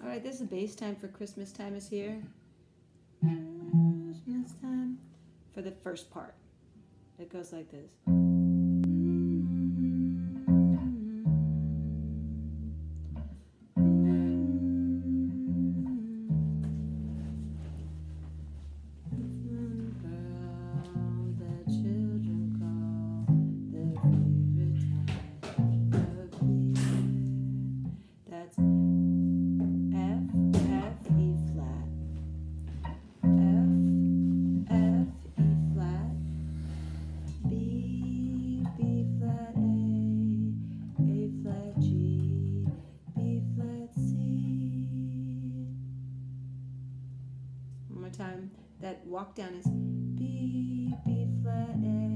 All right, this is bass time for Christmas time is here. Christmas time. For the first part. It goes like this. Time. That walk down is B, B flat, A.